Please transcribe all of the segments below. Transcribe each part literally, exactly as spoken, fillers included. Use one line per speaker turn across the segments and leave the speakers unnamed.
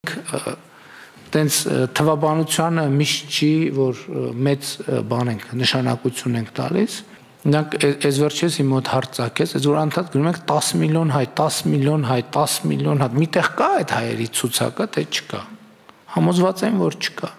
Տենց թվաբանությանը միշտ չի, որ մեծ բան ենք, նշանակություն ենք տալիս։ Նրանք այս վերջերս իմ մոտ հարց ծագեց, այս որ անդադ գրում ենք տասը միլիոն հայ, տասը միլիոն հայ, տասը միլիոն հայ, միտեղ կա այդ հայերի ցուցակը, թե չկա։ Համոզված եմ, որ չկա։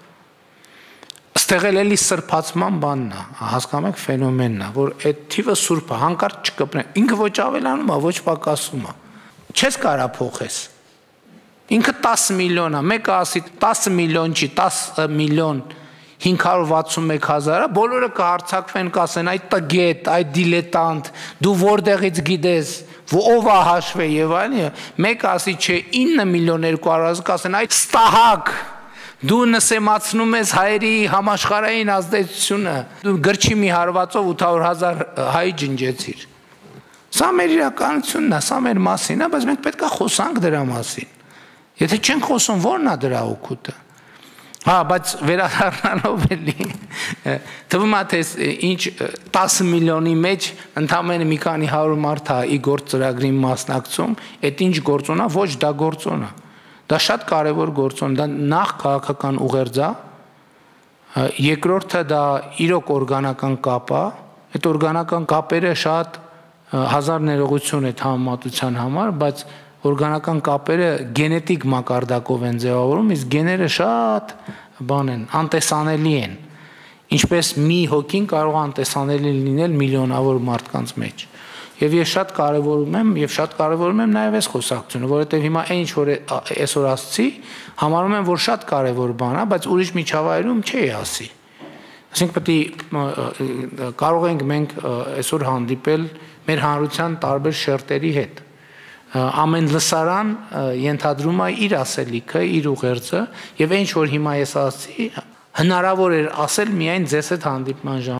Ստեղ էլի սրբացման բանն է, հասկանում եք, ֆենոմենն է, որ այդ թիվը սուրբ է, հանկարծ չկպնե, ինքը ոչ ավելանում է, ոչ պակասում է։ Չես կարա փոխես։ Ինքը տասը միլիոն է, մեկը ասի տասը միլիոն չի, տասը միլիոն հինգ հարյուր վաթսունմեկ հազար է, բոլորը կհարցակվեն, կասեն, այդ տգետ, այդ դիլետանտ, դու որտեղից գիտես, ով է հաշվե եւ այլն, մեկը ասի չէ ինը միլիոն երկու հարյուր, կասեն, այդ ստահակ, դու նսեմացնում ես հայերի համաշխարհային ազդեցությունը, դու գրչի մի հարվածով ութ հարյուր հազար հայ ջնջեցիր։ Սա մեր իրականությունն է, սա մեր մասին է, բայց մենք պետք է խոսանք դրա մասին։ Եթե չենք խոսում, ո՞րն է դրա օգուտը։ Հա, բայց վերադառնալով էլի, թվում է թե ինչ տասը միլիոնի մեջ ընդամենը մի քանի հարյուր մարդ է ի գործ ծրագրին մասնակցում, այդ ինչ գործոն է, ոչ դա գործոն է։ Դա շատ կարևոր գործոն, դա նախ քաղաքական ուղերձ է, երկրորդը դա իրոք օրգանական կապ է, այդ օրգանական կապերը շատ հազար ներողություն այդ համեմատության համար, բայց օրգանական կապերը գենետիկ մակարդակով են ձևավորում, իսկ գեները շատ բան են, անտեսանելի են, ինչպես մի հոգին կարող է անտեսանելի լինել միլիոնավոր մարդկանց մեջ։ Եվ ես շատ կարևորում եմ, եւ շատ կարևորում եմ նաեւ այս խոսակցությունը, որովհետեւ հիմա այն ինչ որ այսօր ասացի, համարում եմ, որ շատ կարևոր բան է, բայց ուրիշ միջավայրում չի ասի։ Այսինքն պետք է կարող ենք մենք այսօր հանդիպել մեր հանրության տարբեր շերտերի հետ։ Ամեն լսարան ենթադրում է իր ասելիքը, իր ուղերձը, եւ ինչ որ հիմա ես ասացի, հնարավոր էր ասել միայն ձեզ հետ հանդիպման ժամանակ։